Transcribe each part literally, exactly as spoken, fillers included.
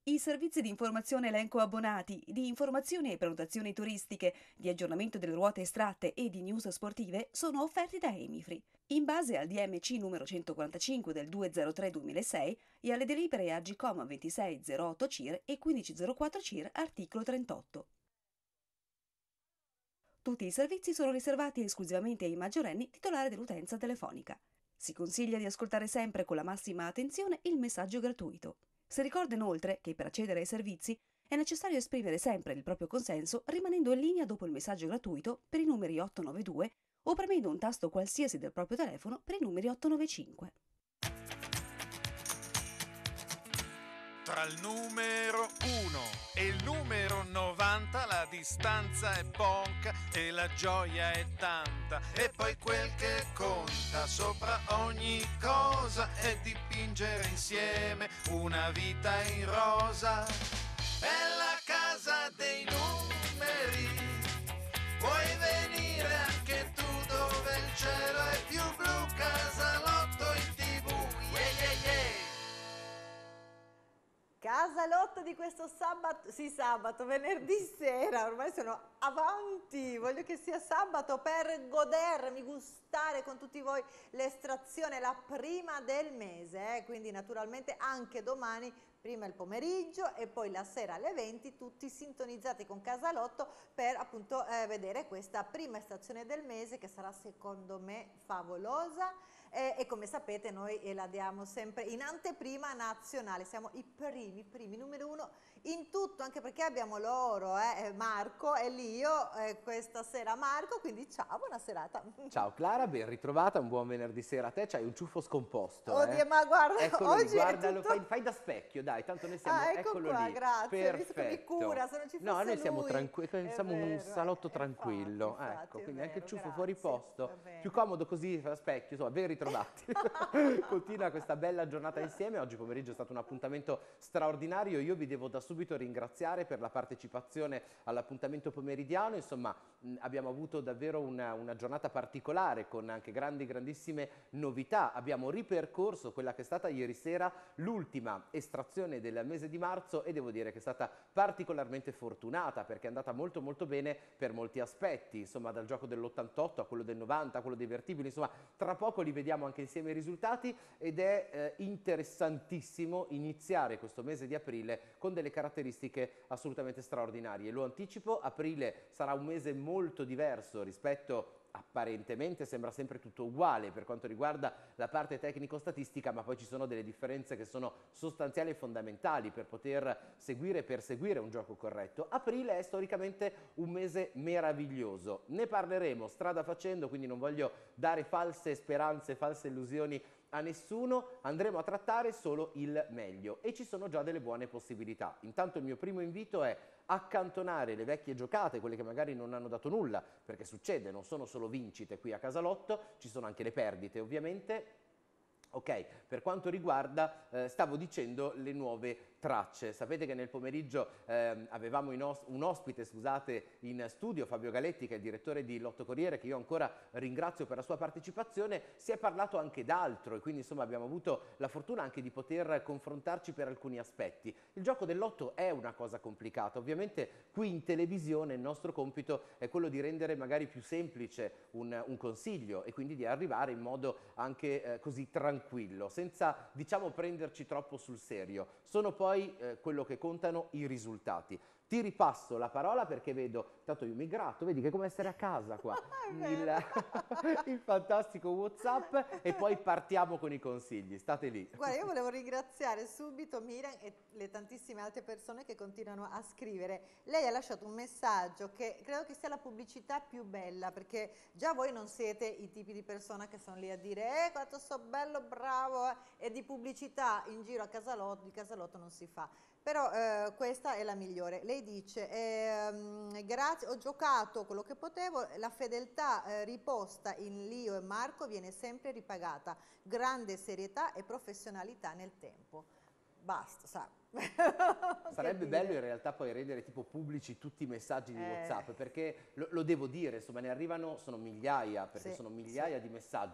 I servizi di informazione elenco abbonati, di informazioni e prenotazioni turistiche, di aggiornamento delle ruote estratte e di news sportive sono offerti da Emifree. In base al D M C numero centoquarantacinque del duecentotre duemilasei e alle delibere Agcom ventisei zero otto C I R e quindici zero quattro C I R articolo trentotto. Tutti i servizi sono riservati esclusivamente ai maggiorenni titolari dell'utenza telefonica. Si consiglia di ascoltare sempre con la massima attenzione il messaggio gratuito. Si ricorda inoltre che per accedere ai servizi è necessario esprimere sempre il proprio consenso rimanendo in linea dopo il messaggio gratuito per i numeri otto nove due o premendo un tasto qualsiasi del proprio telefono per i numeri otto nove cinque. Tra il numero uno e il numero novanta la distanza è poca e la gioia è tanta. E poi quel che conta sopra ogni cosa è dipingere insieme una vita in rosa. È la casa dei numeri, puoi venire anche tu dove il cielo è più blu. Casalotto in tv, yeah yeah yeah. Casalotto di questo sabato, sì sabato, venerdì sera, ormai sono avanti, voglio che sia sabato per godermi, gustare con tutti voi l'estrazione, la prima del mese, eh? Quindi naturalmente anche domani, prima il pomeriggio e poi la sera alle venti, tutti sintonizzati con Casalotto per appunto eh, vedere questa prima estrazione del mese che sarà secondo me favolosa. Eh, e come sapete noi eh, la diamo sempre in anteprima nazionale, siamo i primi, primi, numero uno in tutto, anche perché abbiamo loro, eh, Marco e Lio, eh, questa sera Marco, quindi ciao, buona serata. Ciao Clara, ben ritrovata, un buon venerdì sera a te, c'hai un ciuffo scomposto. Oddio, eh? ma guarda, Eccolo oggi lì, guardalo, tutto... fai, fai da specchio, dai, tanto noi siamo, ah, ecco eccolo qua, lì, grazie, visto che mi perfetto. cura, se non ci fosse No, noi siamo, lui. tranqui- siamo È un vero, salotto eh, tranquillo, infatti, infatti, ecco, è quindi vero, anche il ciuffo grazie, fuori posto, va bene. più comodo così a specchio, insomma, ben ritrovati. Continua questa bella giornata insieme, oggi pomeriggio è stato un appuntamento straordinario, io vi devo da subito ringraziare per la partecipazione all'appuntamento pomeridiano, insomma mh, abbiamo avuto davvero una, una giornata particolare con anche grandi grandissime novità, abbiamo ripercorso quella che è stata ieri sera l'ultima estrazione del mese di marzo e devo dire che è stata particolarmente fortunata perché è andata molto molto bene per molti aspetti, insomma dal gioco dell'ottantotto a quello del novanta, a quello dei vertibili, insomma tra poco li vediamo anche insieme i risultati ed è eh, interessantissimo iniziare questo mese di aprile con delle caratteristiche assolutamente straordinarie. Lo anticipo, aprile sarà un mese molto diverso rispetto apparentemente sembra sempre tutto uguale per quanto riguarda la parte tecnico-statistica, ma poi ci sono delle differenze che sono sostanziali e fondamentali per poter seguire e perseguire un gioco corretto. Aprile è storicamente un mese meraviglioso, ne parleremo strada facendo, quindi non voglio dare false speranze, false illusioni a nessuno, andremo a trattare solo il meglio e ci sono già delle buone possibilità. Intanto il mio primo invito è accantonare le vecchie giocate, quelle che magari non hanno dato nulla, perché succede, non sono solo vincite qui a Casalotto, ci sono anche le perdite ovviamente. Ok, per quanto riguarda, eh, stavo dicendo, le nuove tracce. Sapete che nel pomeriggio eh, avevamo os un ospite, scusate, in studio, Fabio Galetti, che è il direttore di Lotto Corriere, che io ancora ringrazio per la sua partecipazione. Si è parlato anche d'altro e quindi insomma abbiamo avuto la fortuna anche di poter confrontarci per alcuni aspetti. Il gioco del Lotto è una cosa complicata, ovviamente qui in televisione il nostro compito è quello di rendere magari più semplice un, un consiglio e quindi di arrivare in modo anche eh, così tranquillo, senza diciamo prenderci troppo sul serio. Sono poi eh, quello che contano i risultati. Ti ripasso la parola perché vedo, tanto io mi gratto, vedi che è come essere a casa qua, il, il fantastico WhatsApp e poi partiamo con i consigli, state lì. Guarda, io volevo ringraziare subito Miriam e le tantissime altre persone che continuano a scrivere. Lei ha lasciato un messaggio che credo che sia la pubblicità più bella, perché già voi non siete i tipi di persona che sono lì a dire eh quanto so bello, bravo, eh", e di pubblicità in giro a Casalotto, di Casalotto non si fa. Però eh, questa è la migliore. Lei dice, ehm, grazie, ho giocato quello che potevo, la fedeltà eh, riposta in Lio e Marco viene sempre ripagata, grande serietà e professionalità nel tempo. Basta, sa. Sarebbe bello in realtà poi rendere tipo pubblici tutti i messaggi di eh. WhatsApp, perché lo, lo devo dire, insomma ne arrivano, sono migliaia, perché sì, sono migliaia sì. di messaggi.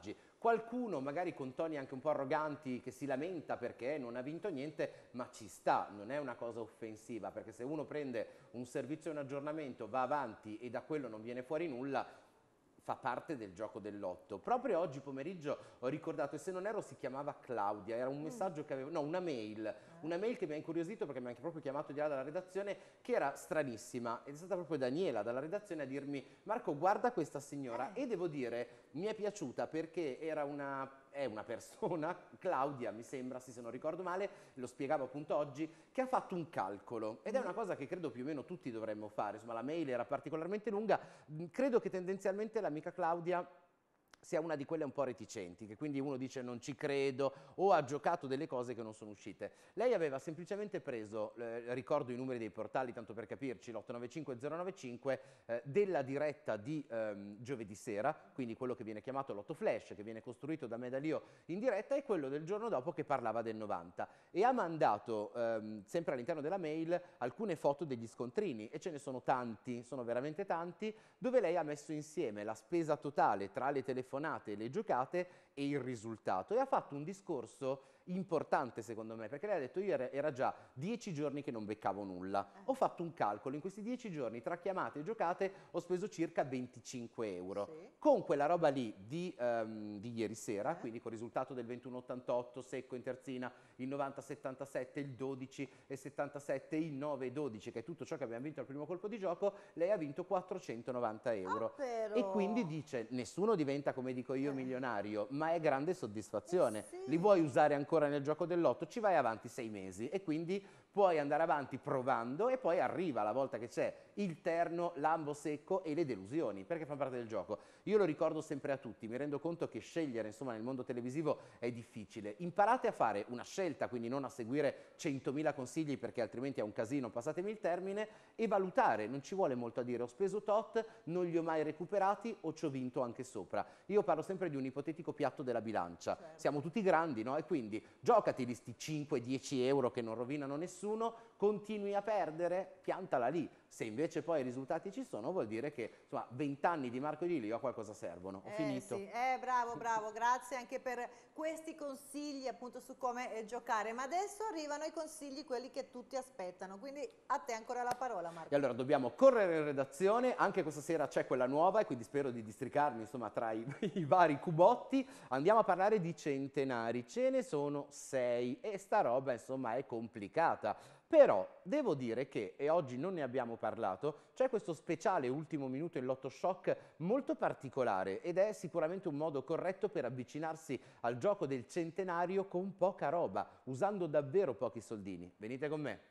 qualcuno magari con toni anche un po' arroganti che si lamenta perché non ha vinto niente, ma ci sta, non è una cosa offensiva, perché se uno prende un servizio e un aggiornamento, va avanti e da quello non viene fuori nulla, fa parte del gioco del lotto. Proprio oggi pomeriggio ho ricordato, e se non ero si chiamava Claudia, era un messaggio che avevo, no, una mail, una mail che mi ha incuriosito perché mi ha anche proprio chiamato di là dalla redazione, che era stranissima, ed è stata proprio Daniela dalla redazione a dirmi: Marco, guarda questa signora, e devo dire mi è piaciuta perché era una, è una persona, Claudia mi sembra, sì, se non ricordo male, lo spiegavo appunto oggi, che ha fatto un calcolo, ed è una cosa che credo più o meno tutti dovremmo fare. Insomma, la mail era particolarmente lunga, credo che tendenzialmente l'amica Claudia sia una di quelle un po' reticenti, che quindi uno dice non ci credo, o ha giocato delle cose che non sono uscite. Lei aveva semplicemente preso, eh, ricordo i numeri dei portali tanto per capirci, l'otto nove cinque zero nove cinque, eh, della diretta di ehm, giovedì sera, quindi quello che viene chiamato l'otto flash, che viene costruito da me da Lio in diretta, e quello del giorno dopo che parlava del novanta, e ha mandato ehm, sempre all'interno della mail alcune foto degli scontrini, e ce ne sono tanti, sono veramente tanti, dove lei ha messo insieme la spesa totale tra le telefonate, le giocate e il risultato, e ha fatto un discorso importante secondo me, perché lei ha detto: io era, era già dieci giorni che non beccavo nulla, ho fatto un calcolo, in questi dieci giorni tra chiamate e giocate ho speso circa venticinque euro, sì. Con quella roba lì di, um, di ieri sera, eh. quindi con il risultato del ventuno ottantotto secco in terzina, il novanta settantasette, il dodici e settantasette, il nove e dodici, che è tutto ciò che abbiamo vinto al primo colpo di gioco, lei ha vinto quattrocentonovanta euro. Ah, però. E quindi dice: nessuno diventa, come dico io, eh. milionario, ma è grande soddisfazione. Eh sì. Li vuoi usare ancora nel gioco del lotto? Ci vai avanti sei mesi e quindi puoi andare avanti provando, e poi arriva la volta che c'è il terno, l'ambo secco e le delusioni, perché fa parte del gioco. Io lo ricordo sempre a tutti, mi rendo conto che scegliere, insomma, nel mondo televisivo è difficile. Imparate a fare una scelta, quindi non a seguire centomila consigli, perché altrimenti è un casino, passatemi il termine, e valutare. Non ci vuole molto a dire: ho speso tot, non li ho mai recuperati, o ci ho vinto anche sopra. Io parlo sempre di un ipotetico piatto della bilancia. Certo. Siamo tutti grandi, no? E quindi giocati di sti cinque dieci euro che non rovinano nessuno, continui a perdere, piantala lì. Se invece poi i risultati ci sono, vuol dire che insomma venti anni di Marco Di Lio a qualcosa servono. Ho eh, finito. Sì. Eh, bravo, bravo, grazie anche per questi consigli appunto su come eh, giocare. Ma adesso arrivano i consigli, quelli che tutti aspettano, quindi a te ancora la parola, Marco. E allora dobbiamo correre in redazione, anche questa sera c'è quella nuova, e quindi spero di districarmi insomma tra i, i vari cubotti. Andiamo a parlare di centenari, ce ne sono sei e sta roba insomma è complicata. Però devo dire che, e oggi non ne abbiamo parlato, c'è questo speciale ultimo minuto in Lotto Shock molto particolare, ed è sicuramente un modo corretto per avvicinarsi al gioco del centenario con poca roba, usando davvero pochi soldini. Venite con me.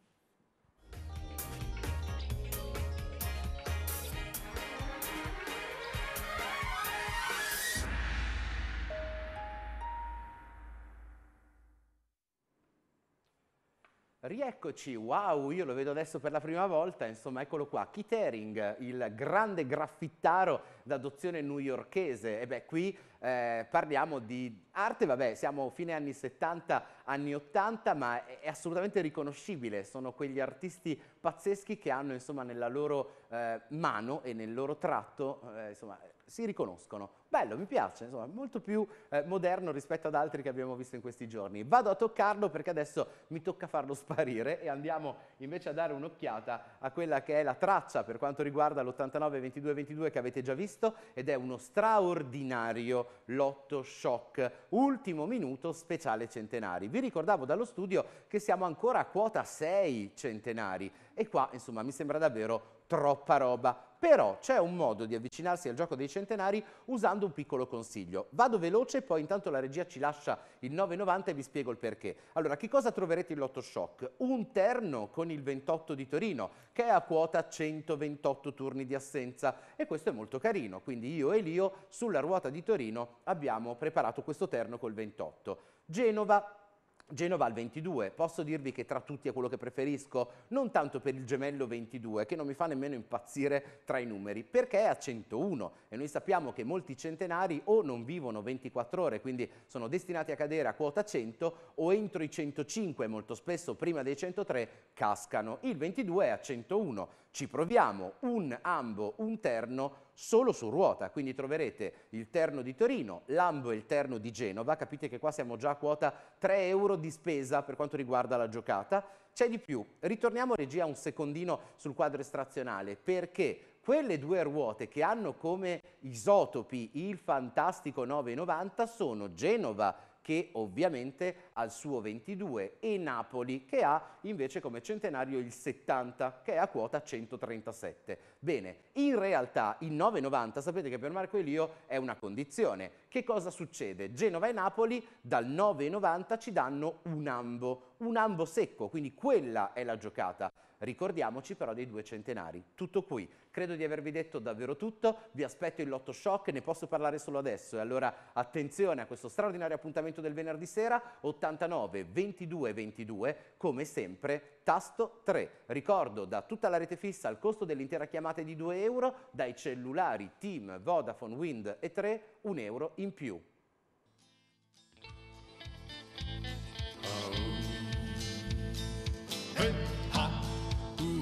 Rieccoci, wow, io lo vedo adesso per la prima volta, insomma eccolo qua, Keith Haring, il grande graffittaro d'adozione newyorkese. E beh, qui eh, parliamo di arte, vabbè, siamo fine anni settanta, anni ottanta, ma è, è assolutamente riconoscibile, sono quegli artisti pazzeschi che hanno insomma nella loro eh, mano e nel loro tratto, eh, insomma, si riconoscono. Bello, mi piace, insomma, molto più eh, moderno rispetto ad altri che abbiamo visto in questi giorni. Vado a toccarlo perché adesso mi tocca farlo sparire, e andiamo invece a dare un'occhiata a quella che è la traccia per quanto riguarda l'ottantanove ventidue ventidue che avete già visto, ed è uno straordinario Lotto Shock, ultimo minuto speciale centenari. Vi ricordavo dallo studio che siamo ancora a quota sei centenari, e qua insomma mi sembra davvero troppa roba. Però c'è un modo di avvicinarsi al gioco dei centenari usando un piccolo consiglio. Vado veloce, poi intanto la regia ci lascia il nove e novanta e vi spiego il perché. Allora, che cosa troverete in Lotto Shock? Un terno con il ventotto di Torino, che è a quota centoventotto turni di assenza, e questo è molto carino. Quindi io e Lio sulla ruota di Torino abbiamo preparato questo terno col ventotto. Genova. Genova al ventidue, posso dirvi che tra tutti è quello che preferisco, non tanto per il gemello ventidue, che non mi fa nemmeno impazzire tra i numeri, perché è a centouno, e noi sappiamo che molti centenari o non vivono ventiquattro ore, quindi sono destinati a cadere a quota cento, o entro i centocinque, molto spesso prima dei centotré, cascano. Il ventidue è a centouno, ci proviamo, un ambo, un terno, solo su ruota, quindi troverete il Terno di Torino, l'Ambo e il Terno di Genova. Capite che qua siamo già a quota tre euro di spesa per quanto riguarda la giocata. C'è di più, ritorniamo regia un secondino sul quadro estrazionale, perché quelle due ruote che hanno come isotopi il fantastico nove e novanta sono Genova, che ovviamente ha il suo ventidue, e Napoli, che ha invece come centenario il settanta, che è a quota centotrentasette. Bene, in realtà il nove e novanta, sapete che per Marco Elio è una condizione. Che cosa succede? Genova e Napoli dal nove e novanta ci danno un ambo, un ambo secco, quindi quella è la giocata. Ricordiamoci però dei due centenari. Tutto qui. Credo di avervi detto davvero tutto. Vi aspetto il Lotto Shock, ne posso parlare solo adesso. E allora attenzione a questo straordinario appuntamento del venerdì sera, ottantanove ventidue ventidue, come sempre tasto tre. Ricordo, da tutta la rete fissa al costo dell'intera chiamata è di due euro, dai cellulari Team, Vodafone, Wind e tre, un euro in più. Hey, ha, uh,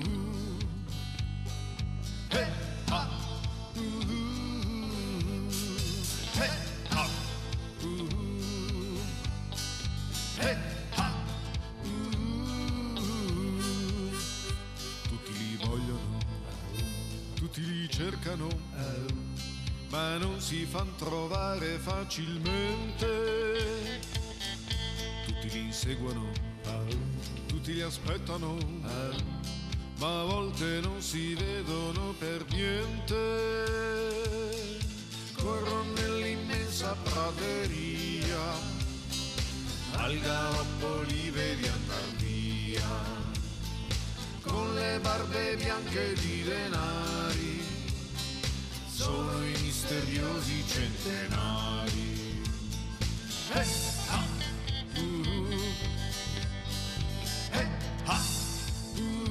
hey, ha, uh, hey, ha, uh, hey, ha, uh. Tutti li vogliono, tutti li cercano, ma non si fan trovare facilmente. Tutti li inseguono, tutti li aspettano, ma a volte non si vedono per niente. Corrono nell'immensa prateria, al galoppo li vedi andar via, con le barbe bianche di denari, sono i misteriosi centenari. Hey, ah, uh, hey, ha, uh,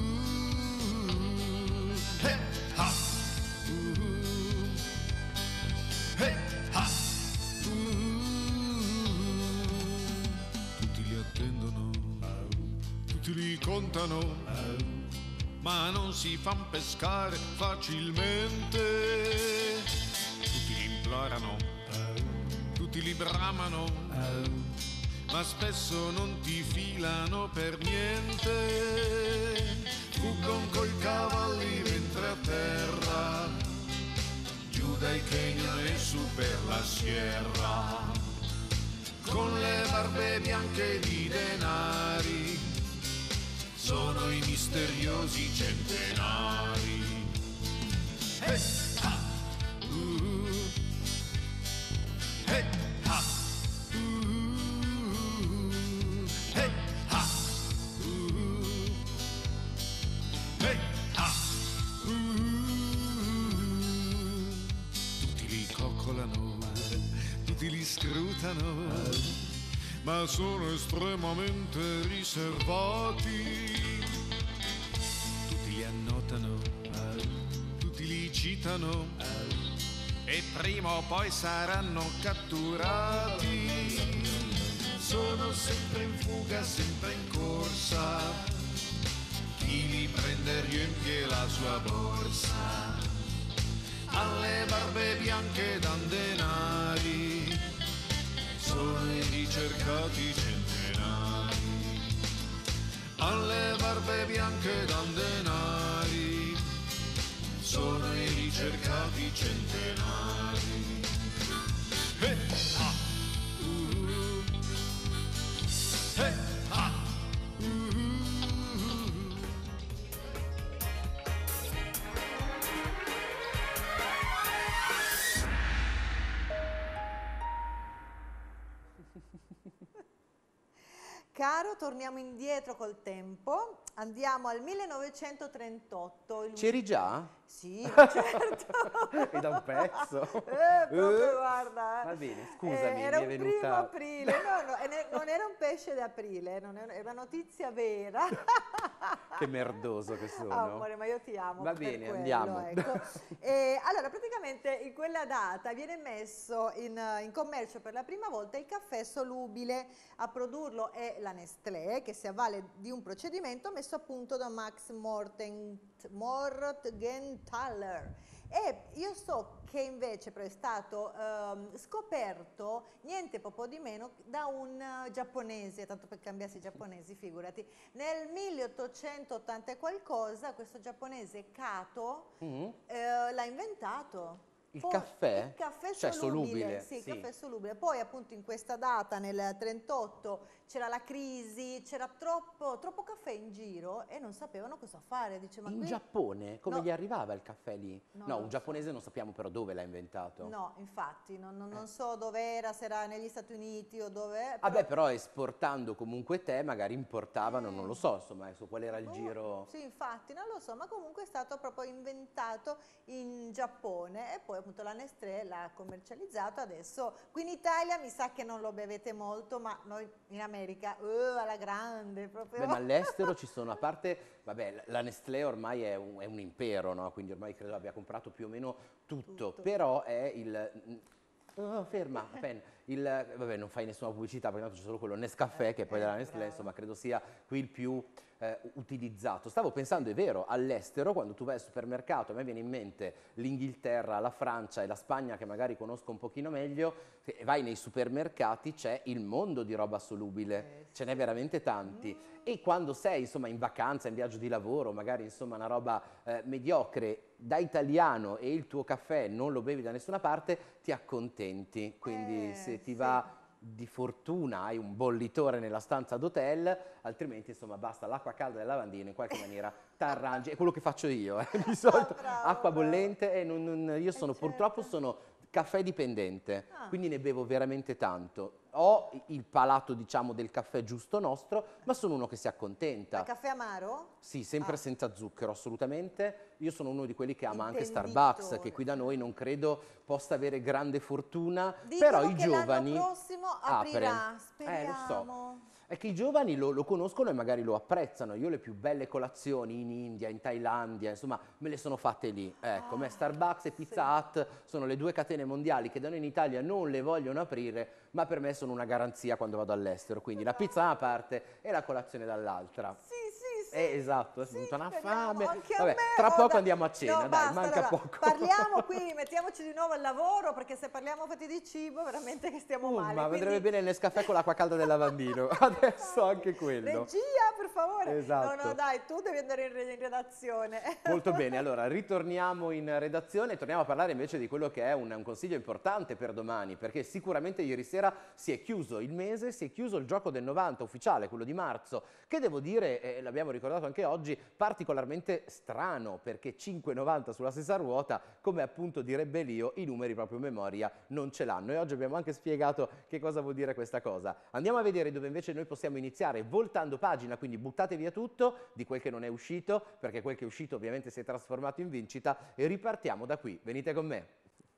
hey, ha, uh, hey, ha, uh. Tutti li attendono, tutti li contano, ma non si fan pescare facilmente. Tutti li implorano, tutti li bramano, ma spesso non ti filano per niente. Fuggon coi cavalli mentre a terra, giù dai Kenya e su per la sierra, con le barbe bianche di denari, sono i misteriosi centenari. Hey, ha, uh, hey, ha, uh, hey, ha, uh, hey, ha, uh. Tutti li coccolano, tutti li scrutano, ma sono estremamente riservati. Tutti li annotano, tutti li citano, e prima o poi saranno catturati. Sono sempre in fuga, sempre in corsa, chi li prende riempie la sua borsa. Alle barbe bianche dan denari, sono i ricercati centenari. Alle barbe bianche dan denari, sono i ricercati centenari. Hey, ha, uh, hey, ha, uh. Caro, torniamo indietro col tempo, andiamo al millenovecentotrentotto. Il... C'eri già? Sì, certo. E da un pezzo. Eh, proprio, Eh. guarda. eh. Va bene, scusami, Eh, era mi è un venuta- primo aprile, no, no, e ne- non era un pesce d'aprile, non era, era una notizia vera. Che merdoso che sono. Ah, amore, ma io ti amo. Va per bene, quello, andiamo. ecco. E, allora, praticamente in quella data viene messo in, in commercio per la prima volta il caffè solubile. A produrlo è la Nestlé, che si avvale di un procedimento messo a punto da Max Morten- Morgenthaler. E io so che invece però è stato ehm, scoperto niente poco di meno da un uh, giapponese, tanto per cambiarsi i giapponesi, figurati, nel milleottocentottanta e qualcosa questo giapponese Kato Mm. eh, l'ha inventato. Il Poi- caffè? Il caffè Cioè solubile, solubile, sì, il sì. caffè solubile. Poi appunto in questa data, nel trentotto, c'era la crisi, c'era troppo, troppo caffè in giro e non sapevano cosa fare. Dice, ma In qui... Giappone? Come No. gli arrivava il caffè lì? No, No, non un lo giapponese non sappiamo però dove l'ha inventato. No, infatti, non, non- non Eh. so dove era, se era negli Stati Uniti o dove. Vabbè, però esportando comunque te, magari importavano, non lo so, insomma, adesso qual era il Oh, giro? Sì, infatti, non lo so, ma comunque è stato proprio inventato in Giappone e poi appunto la Nestlé l'ha commercializzato. Adesso qui in Italia mi sa che non lo bevete molto, ma noi in America, uh, alla grande proprio. Beh, ma all'estero ci sono, a parte, vabbè, la Nestlé ormai è un, è un impero, no? Quindi ormai credo abbia comprato più o meno tutto, Tutto. però è il... Oh, ferma, pen. Il, vabbè, non fai nessuna pubblicità perché tanto c'è solo quello Nescafè che poi eh, della Nestlé, bravo. insomma, credo sia qui il più eh, utilizzato. Stavo pensando, è vero, all'estero, quando tu vai al supermercato, a me viene in mente l'Inghilterra, la Francia e la Spagna, che magari conosco un pochino meglio, e vai nei supermercati, c'è il mondo di roba solubile, Eh, ce n'è veramente tanti. Mm. E quando sei, insomma, in vacanza, in viaggio di lavoro, magari, insomma, una roba eh, mediocre, da italiano e il tuo caffè non lo bevi da nessuna parte, ti accontenti. Quindi Eh, se ti sì. va di fortuna hai un bollitore nella stanza d'hotel, altrimenti insomma basta l'acqua calda del lavandino, in qualche maniera t'arrangi. È quello che faccio io, eh. Di solito bravo, acqua bravo. bollente e non- non- io sono certo. purtroppo sono caffè dipendente, Ah. quindi ne bevo veramente tanto. Ho il palato, diciamo, del caffè giusto nostro, ma sono uno che si accontenta. Ma caffè amaro? Sì, sempre Ah. senza zucchero, assolutamente. Io sono uno di quelli che ama anche Intenditore. Starbucks, che qui da noi non credo possa avere grande fortuna, Dicono però i che giovani... l'anno prossimo apre. aprirà, Eh, lo so. speriamo. È che i giovani lo, lo conoscono e magari lo apprezzano. Io le più belle colazioni in India, in Thailandia, insomma, me le sono fatte lì. Ecco, a me Ah, Starbucks e Pizza Hut sono le due catene mondiali che da noi in Italia non le vogliono aprire, ma per me sono una garanzia quando vado all'estero. Quindi la pizza da una parte e la colazione dall'altra. Sì, sì, sì. Eh, esatto, adesso Sì, mi viene una speriamo, fame. anche a Vabbè, me. tra Oh, poco dai. andiamo a cena, No, dai, basta, manca allora, poco. Parliamo qui, mettiamoci di nuovo al lavoro, perché se parliamo fatti di cibo, veramente che stiamo Uh, male. ma quindi- vedrebbe bene il Nescafè con l'acqua calda del lavandino. Adesso anche quello. Regia, per favore. Esatto. No, no, dai, tu devi andare in, re- in redazione. Molto bene, allora ritorniamo in redazione e torniamo a parlare invece di quello che è un, un consiglio importante per domani, perché sicuramente ieri sera si è chiuso il mese, si è chiuso il gioco del novanta ufficiale, quello di marzo, che devo dire, e l'abbiamo ricordato anche oggi, particolarmente strano, perché cinque e novanta sulla stessa ruota, come appunto direbbe Lio, i numeri proprio in memoria non ce l'hanno. E oggi abbiamo anche spiegato che cosa vuol dire questa cosa. Andiamo a vedere dove invece noi possiamo iniziare voltando pagina, quindi buttate via tutto di quel che non è uscito, perché quel che è uscito ovviamente si è trasformato in vincita, e ripartiamo da qui. Venite con me.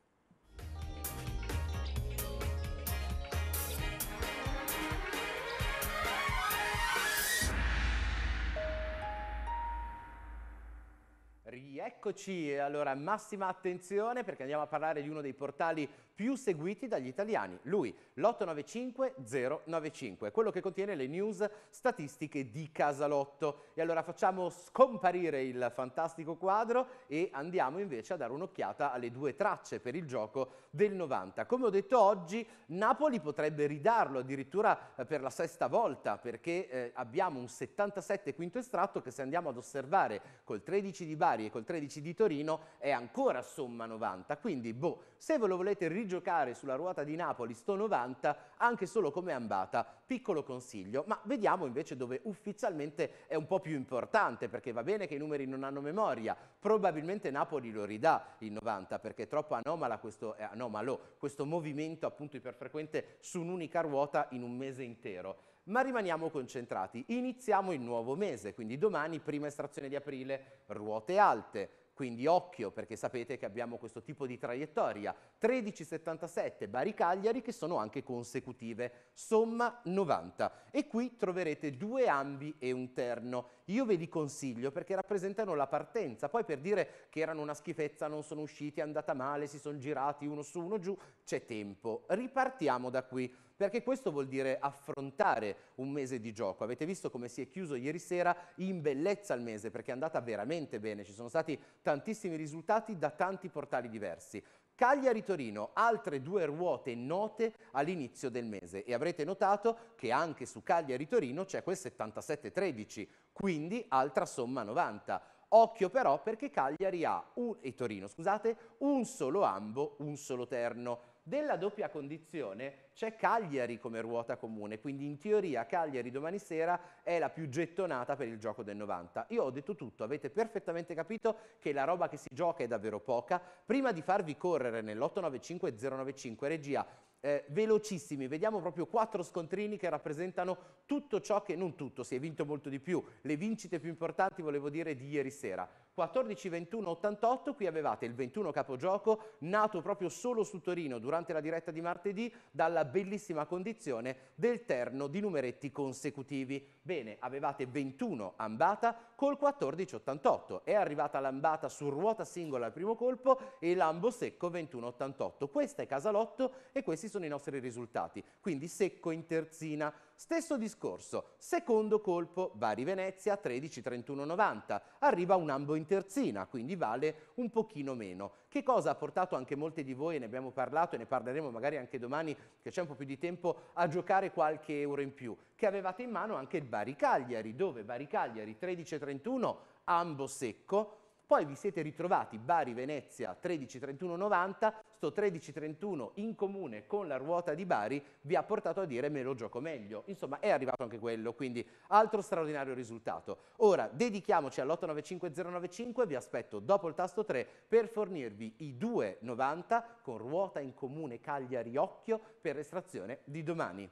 Rieccoci, allora massima attenzione perché andiamo a parlare di uno dei portali più seguiti dagli italiani, lui, l'otto nove cinque zero nove cinque, quello che contiene le news statistiche di Casalotto. E allora facciamo scomparire il fantastico quadro e andiamo invece a dare un'occhiata alle due tracce per il gioco del novanta. Come ho detto oggi, Napoli potrebbe ridarlo addirittura eh, per la sesta volta, perché eh, abbiamo un settantasette quinto estratto che, se andiamo ad osservare col tredici di Bari e col tredici di Torino, è ancora somma novanta. Quindi, boh, se ve lo volete rigiocare sulla ruota di Napoli sto novanta, anche solo come è andata, piccolo consiglio. Ma vediamo invece dove ufficialmente è un po' più importante, perché va bene che i numeri non hanno memoria, probabilmente Napoli lo ridà il novanta, perché è troppo anomala questo, eh, anomalo questo movimento appunto iperfrequente su un'unica ruota in un mese intero. Ma rimaniamo concentrati, iniziamo il nuovo mese, quindi domani prima estrazione di aprile, ruote alte, quindi occhio, perché sapete che abbiamo questo tipo di traiettoria, tredici settantasette Bari-Cagliari, che sono anche consecutive, somma novanta. E qui troverete due ambi e un terno. Io ve li consiglio perché rappresentano la partenza, poi per dire che erano una schifezza, non sono usciti, è andata male, si sono girati uno su uno giù, c'è tempo. Ripartiamo da qui, perché questo vuol dire affrontare un mese di gioco. Avete visto come si è chiuso ieri sera in bellezza il mese, perché è andata veramente bene, ci sono stati tantissimi risultati da tanti portali diversi. Cagliari-Torino, altre due ruote note all'inizio del mese e avrete notato che anche su Cagliari-Torino c'è quel settantasette tredici, quindi altra somma novanta. Occhio però perché Cagliari ha, un, e Torino scusate, un solo ambo, un solo terno. Della doppia condizione c'è Cagliari come ruota comune, quindi in teoria Cagliari domani sera è la più gettonata per il gioco del novanta. Io ho detto tutto, avete perfettamente capito che la roba che si gioca è davvero poca. Prima di farvi correre nell'otto nove cinque zero nove cinque, regia, eh, velocissimi, vediamo proprio quattro scontrini che rappresentano tutto ciò che, non tutto, si è vinto molto di più, le vincite più importanti volevo dire di ieri sera. quattordici ventuno ottantotto, qui avevate il ventuno capogioco, nato proprio solo su Torino durante la diretta di martedì, dalla bellissima condizione del terno di numeretti consecutivi. Bene, avevate ventuno ambata col quattordici ottantotto, è arrivata l'ambata su ruota singola al primo colpo e l'ambo secco ventuno ottantotto. Questa è Casalotto e questi sono i nostri risultati, quindi secco in terzina. Stesso discorso, secondo colpo, Bari Venezia tredici trentuno novanta, arriva un ambo in terzina, quindi vale un pochino meno. Che cosa ha portato anche molti di voi, ne abbiamo parlato e ne parleremo magari anche domani, che c'è un po' più di tempo, a giocare qualche euro in più? Che avevate in mano anche il Bari Cagliari, dove Bari Cagliari tredici trentuno, ambo secco. Poi vi siete ritrovati Bari Venezia tredici trentuno novanta, sto tredici trentuno in comune con la ruota di Bari vi ha portato a dire me lo gioco meglio. Insomma è arrivato anche quello, quindi altro straordinario risultato. Ora dedichiamoci all'otto nove cinque zero nove cinque, vi aspetto dopo il tasto tre per fornirvi i due novanta con ruota in comune Cagliari Occhio per l'estrazione di domani.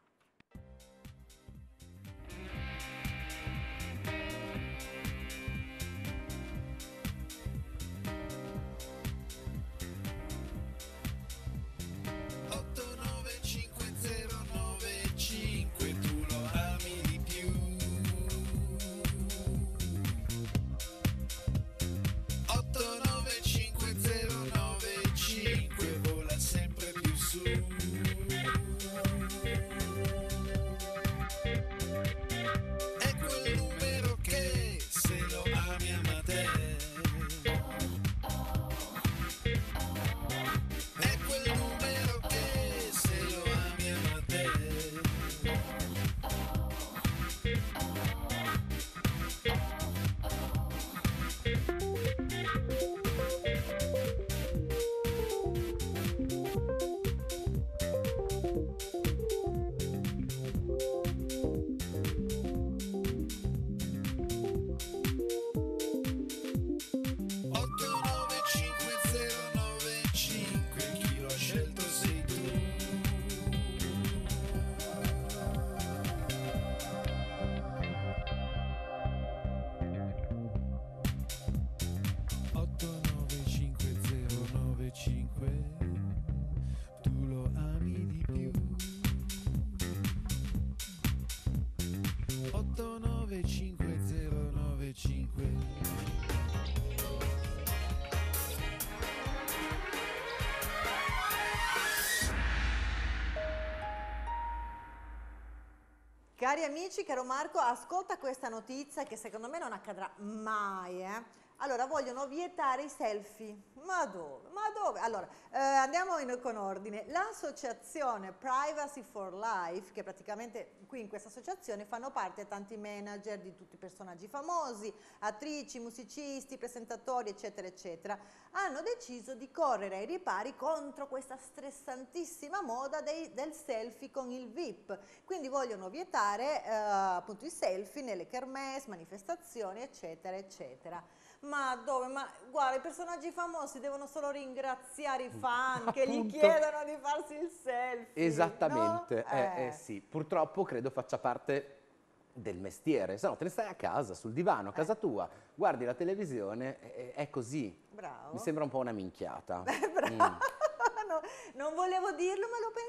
Cari amici, caro Marco, ascolta questa notizia che secondo me non accadrà mai, eh? Allora, vogliono vietare i selfie. Ma dove? Ma dove? Allora, eh, andiamo in, con ordine. L'associazione Privacy for Life, che praticamente qui in questa associazione fanno parte tanti manager di tutti i personaggi famosi, attrici, musicisti, presentatori, eccetera, eccetera, hanno deciso di correre ai ripari contro questa stressantissima moda dei, del selfie con il V I P. Quindi vogliono vietare eh, appunto i selfie nelle kermesse, manifestazioni, eccetera, eccetera. Ma dove? Ma guarda, i personaggi famosi devono solo ringraziare i fan che gli chiedono di farsi il selfie. Esattamente, no? eh, eh. eh, sì, purtroppo credo faccia parte del mestiere, se no te ne stai a casa, sul divano, a casa Eh. tua, guardi la televisione, è, è così. Bravo. Mi sembra un po' una minchiata. Beh, bravo. Mm. No, non volevo dirlo, ma l'ho pensato.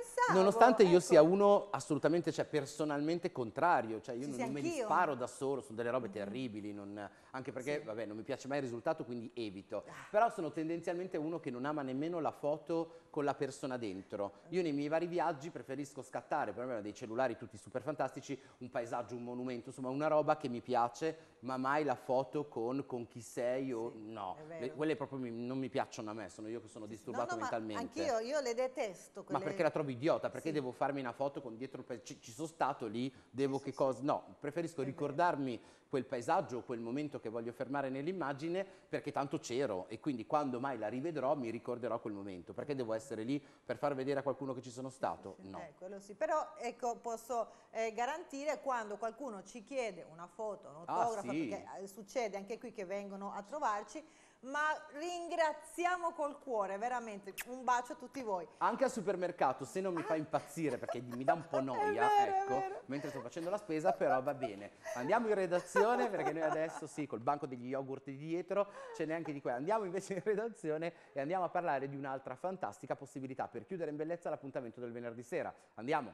pensavo. Nonostante io ecco. sia uno assolutamente, cioè personalmente contrario, cioè io Sì, non, sì, non me li anch'io. sparo da solo, sono delle robe Mhm. terribili, non- anche perché Sì. vabbè non mi piace mai il risultato quindi evito, Ah. però sono tendenzialmente uno che non ama nemmeno la foto con la persona dentro. Io nei miei vari viaggi preferisco scattare, per me ho dei cellulari tutti super fantastici, un paesaggio, un monumento, insomma una roba che mi piace, ma mai la foto con, con chi sei o Sì, no, è vero. Le- quelle proprio mi- non mi piacciono a me, sono io che sono disturbato No, no, ma mentalmente. anch'io, io le detesto. Ma Quelle... perché la trovo idiota? Perché Sì. devo farmi una foto con dietro il pa- ci, ci sono stato lì, devo Sì, che sì, cosa? sì. No, preferisco È vero. ricordarmi quel paesaggio o quel momento che voglio fermare nell'immagine perché tanto c'ero e quindi quando mai la rivedrò mi ricorderò quel momento. Perché devo essere lì per far vedere a qualcuno che ci sono stato? Sì, sì, No. eh, quello sì. Però ecco, posso eh, garantire quando qualcuno ci chiede una foto, un Ah, autografo, sì. perché eh, succede anche qui che vengono a trovarci, ma ringraziamo col cuore, veramente, un bacio a tutti voi. Anche al supermercato, se non mi fa impazzire perché mi dà un po' noia, vero, è ecco, vero. mentre sto facendo la spesa, però va bene. Andiamo in redazione perché noi adesso sì, col banco degli yogurt di dietro, ce n'è anche di qua. Andiamo invece in redazione e andiamo a parlare di un'altra fantastica possibilità per chiudere in bellezza l'appuntamento del venerdì sera. Andiamo.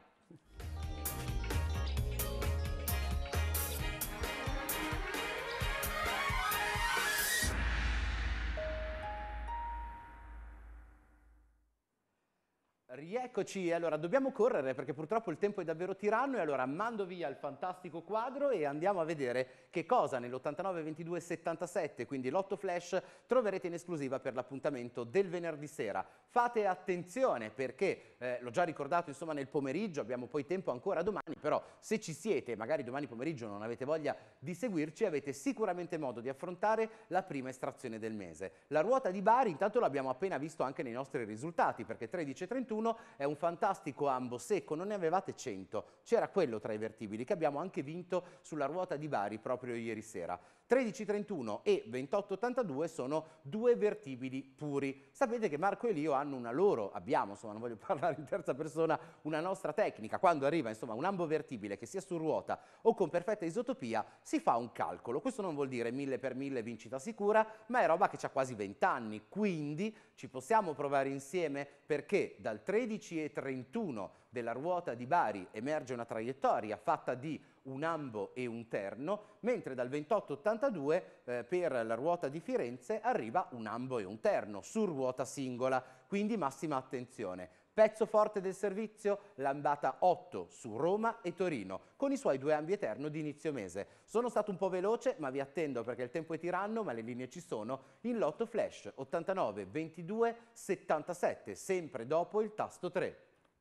Rieccoci, allora dobbiamo correre perché purtroppo il tempo è davvero tiranno e allora mando via il fantastico quadro e andiamo a vedere che cosa nell'ottantanove ventidue settantasette, quindi l'otto flash, troverete in esclusiva per l'appuntamento del venerdì sera. Fate attenzione perché, eh, l'ho già ricordato insomma nel pomeriggio, abbiamo poi tempo ancora domani, però se ci siete, magari domani pomeriggio non avete voglia di seguirci, avete sicuramente modo di affrontare la prima estrazione del mese. La ruota di Bari intanto l'abbiamo appena visto anche nei nostri risultati perché tredici e trentuno è un fantastico ambo secco, non ne avevate cento, c'era quello tra i vertibili che abbiamo anche vinto sulla ruota di Bari proprio ieri sera. tredici trentuno e ventotto ottantadue sono due vertibili puri. Sapete che Marco e Lio hanno una loro, abbiamo, insomma non voglio parlare in terza persona, una nostra tecnica. Quando arriva insomma un ambo vertibile che sia su ruota o con perfetta isotopia si fa un calcolo. Questo non vuol dire mille per mille vincita sicura, ma è roba che ha quasi venti anni, quindi ci possiamo provare insieme perché dal tredici e trentuno della ruota di Bari emerge una traiettoria fatta di un ambo e un terno, mentre dal ventotto ottantadue eh, per la ruota di Firenze arriva un ambo e un terno su ruota singola, quindi massima attenzione. Pezzo forte del servizio, l'andata otto su Roma e Torino, con i suoi due ambi e terno di inizio mese. Sono stato un po' veloce, ma vi attendo perché il tempo è tiranno, ma le linee ci sono, in lotto flash ottantanove ventidue settantasette, sempre dopo il tasto tre.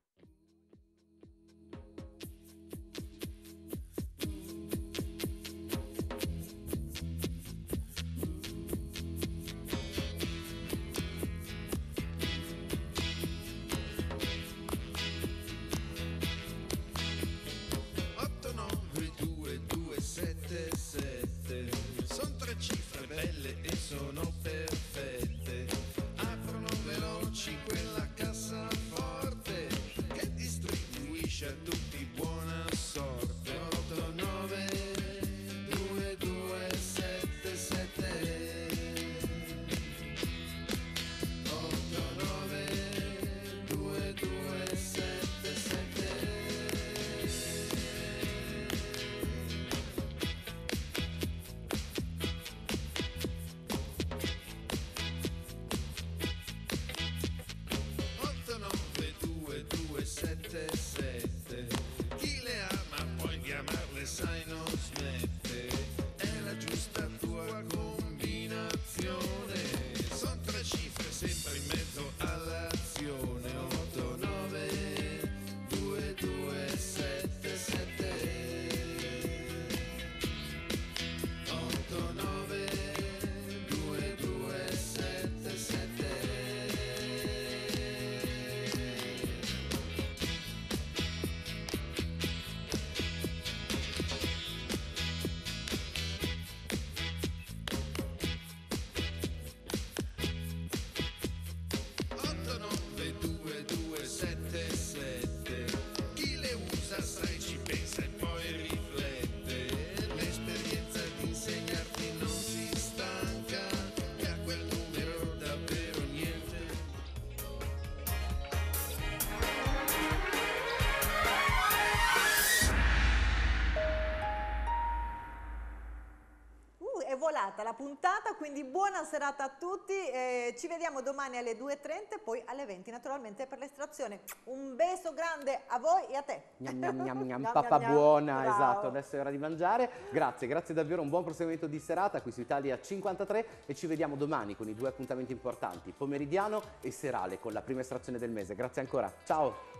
otto nove due due sette sette sono tre cifre belle e sono perfette, aprono veloci quella cassaforte che distribuisce a tutti buona sorte. Otto nove due due sette sette otto nove due due sette sette. otto nove due due sette sette iniziata la puntata, quindi buona serata a tutti, eh, ci vediamo domani alle due e trenta e poi alle venti naturalmente per l'estrazione. Un beso grande a voi e a te. Gnam, gnam, gnam, gnam, Gnam, papà gnam, gnam. buona, Bravo. esatto, adesso è ora di mangiare. Grazie, grazie davvero, un buon proseguimento di serata qui su Italia cinquantatré e ci vediamo domani con i due appuntamenti importanti, pomeridiano e serale con la prima estrazione del mese. Grazie ancora, ciao!